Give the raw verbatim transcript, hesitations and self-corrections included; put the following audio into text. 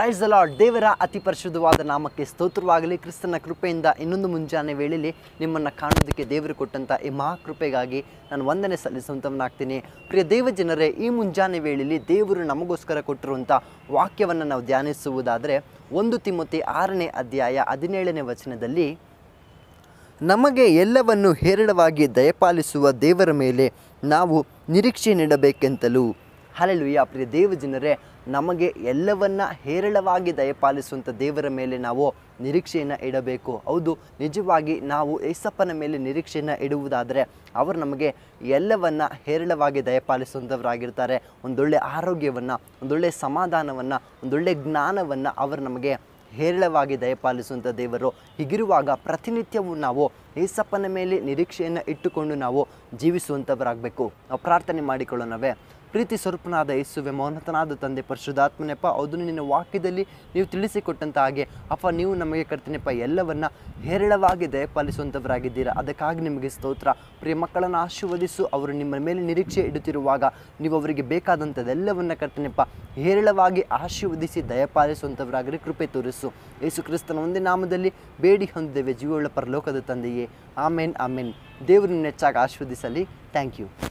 Praise the lord. ದೇವರ ಅತಿ ಪರಿಶುದ್ಧವಾದ ನಾಮಕ್ಕೆ ಸ್ತೋತ್ರವಾಗಲಿ. ಕ್ರಿಸ್ತನ ಕೃಪೆಯಿಂದ ಇನ್ನೊಂದು ಮುಂಜಾನೆ ವೇಳೆಯಲ್ಲಿ ನಿಮ್ಮನ್ನು ಕಾಣೋದಕ್ಕೆ ದೇವರು ಕೊಟ್ಟಂಥ ಈ ಮಹಾಕೃಪೆಗಾಗಿ ನಾನು ವಂದನೆ ಸಲ್ಲಿಸುವಂಥವನಾಗ್ತೀನಿ. ಪ್ರಿಯ ದೇವ ಜನರೇ, ಈ ಮುಂಜಾನೆ ವೇಳೆಯಲ್ಲಿ ದೇವರು ನಮಗೋಸ್ಕರ ಕೊಟ್ಟಿರುವಂಥ ವಾಕ್ಯವನ್ನು ನಾವು ಧ್ಯಾನಿಸುವುದಾದರೆ, ಒಂದು ತಿಮೋಥಿ ಆರನೇ ಅಧ್ಯಾಯ ಹದಿನೇಳನೇ ವಚನದಲ್ಲಿ, ನಮಗೆ ಎಲ್ಲವನ್ನು ಹೇರಳವಾಗಿ ದಯಪಾಲಿಸುವ ದೇವರ ಮೇಲೆ ನಾವು ನಿರೀಕ್ಷೆ ನೀಡಬೇಕೆಂತಲೂ. ಹಲ್ಲೆಲೂಯಾ. ಪ್ರಿಯ ದೇವ ಜನರೇ, ನಮಗೆ ಎಲ್ಲವನ್ನ ಹೇರಳವಾಗಿ ದಯಪಾಲಿಸುವಂಥ ದೇವರ ಮೇಲೆ ನಾವು ನಿರೀಕ್ಷೆಯನ್ನು ಇಡಬೇಕು. ಹೌದು, ನಿಜವಾಗಿ ನಾವು ಏಸಪ್ಪನ ಮೇಲೆ ನಿರೀಕ್ಷೆಯನ್ನು ಇಡುವುದಾದರೆ ಅವರು ನಮಗೆ ಎಲ್ಲವನ್ನ ಹೇರಳವಾಗಿ ದಯಪಾಲಿಸುವಂಥವರಾಗಿರ್ತಾರೆ. ಒಂದೊಳ್ಳೆ ಆರೋಗ್ಯವನ್ನು, ಒಂದೊಳ್ಳೆ ಸಮಾಧಾನವನ್ನು, ಒಂದೊಳ್ಳೆ ಜ್ಞಾನವನ್ನು ಅವರು ನಮಗೆ ಹೇರಳವಾಗಿ ದಯಪಾಲಿಸುವಂಥ ದೇವರು. ಹೀಗಿರುವಾಗ ಪ್ರತಿನಿತ್ಯವೂ ನಾವು ಏಸಪ್ಪನ ಮೇಲೆ ನಿರೀಕ್ಷೆಯನ್ನು ಇಟ್ಟುಕೊಂಡು ನಾವು ಜೀವಿಸುವಂಥವರಾಗಬೇಕು. ನಾವು ಪ್ರಾರ್ಥನೆ ಮಾಡಿಕೊಳ್ಳೋಣವೇ. ಪ್ರೀತಿ ಸ್ವರೂಪನಾದ ಯೇಸುವೆ, ಮೌನತನಾದ ತಂದೆ, ಪರಿಶುದ್ಧಾತ್ಮನೆಪ್ಪ, ಅದನ್ನು ನಿನ್ನ ವಾಕ್ಯದಲ್ಲಿ ನೀವು ತಿಳಿಸಿಕೊಟ್ಟಂಥ ಹಾಗೆ ಅಪ್ಪ, ನೀವು ನಮಗೆ ಕರ್ತನೆಪ್ಪ ಎಲ್ಲವನ್ನ ಹೇರಳವಾಗಿ ದಯಪಾಲಿಸುವಂಥವರಾಗಿದ್ದೀರಾ. ಅದಕ್ಕಾಗಿ ನಿಮಗೆ ಸ್ತೋತ್ರ. ಪ್ರಿಯ ಮಕ್ಕಳನ್ನು ಆಶೀರ್ವದಿಸು. ಅವರು ನಿಮ್ಮ ಮೇಲೆ ನಿರೀಕ್ಷೆ ಇಡುತ್ತಿರುವಾಗ ನೀವು ಅವರಿಗೆ ಬೇಕಾದಂಥದ್ದೆಲ್ಲವನ್ನ ಕರ್ತನೆಪ್ಪ ಹೇರಳವಾಗಿ ಆಶೀರ್ವದಿಸಿ ದಯಪಾಲಿಸುವಂಥವರಾಗಿ ಕೃಪೆ ತೋರಿಸು. ಯೇಸು ಕ್ರಿಸ್ತನ ಒಂದೇ ನಾಮದಲ್ಲಿ ಬೇಡಿ ಹೊಂದಿದ್ದೇವೆ, ಜೀವವುಳ್ಳ ಪರಲೋಕದ ತಂದೆಯೇ. ಆಮೇನ್, ಆಮೇನ್. ದೇವರು ನಿನ್ನ ಹೆಚ್ಚಾಗಿ ಆಶೀರ್ವದಿಸಲಿ. Thank you.